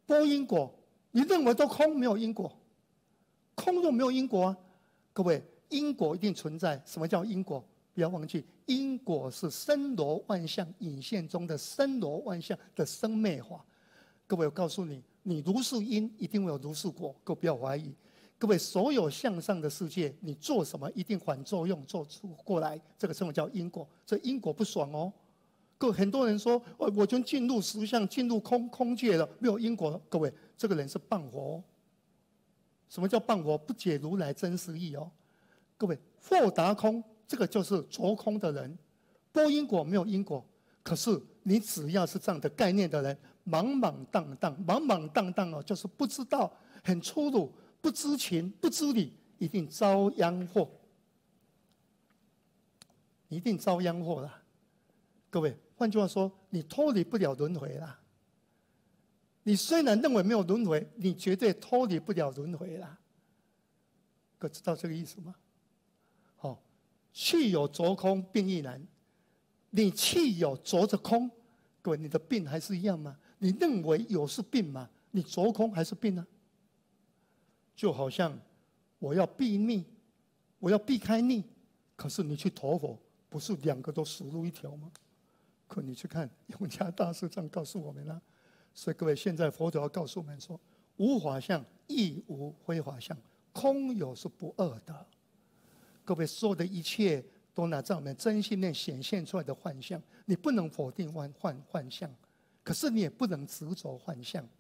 波因果，你认为都空，没有因果，空就没有因果啊。各位，因果一定存在。什么叫因果？不要忘记，因果是森罗万象引现中的森罗万象的生灭法。各位，我告诉你，你如是因，一定会有如是果。各位不要怀疑。各位，所有向上的世界，你做什么一定反作用做出过来，这个称为叫因果。这因果不爽哦。各位，很多人说，我就进入实相，进入空界了，没有因果。各位，这个人是谤佛哦。什么叫谤佛？不解如来真实义哦。各位，豁达空，这个就是着空的人，波因果没有因果。可是你只要是这样的概念的人，茫茫荡荡哦，就是不知道，很粗鲁。不知情不知理，一定遭殃祸，一定遭殃祸啦。各位，换句话说，你脱离不了轮回啦。你虽然认为没有轮回，你绝对脱离不了轮回啦。各位知道这个意思吗？好，气有着空，病亦然。你气有着着空，各位，你的病还是一样吗？你认为有是病吗？你着空还是病呢？就好像我要避逆，我要避开逆，可是你去投火，不是两个都死路一条吗？可你去看永嘉大师这样告诉我们了。所以各位，现在佛陀要告诉我们说：无法相，亦无非法相，空有是不二的。各位，所有的一切都拿在我们真心念显现出来的幻象，你不能否定幻象，可是你也不能执着幻象。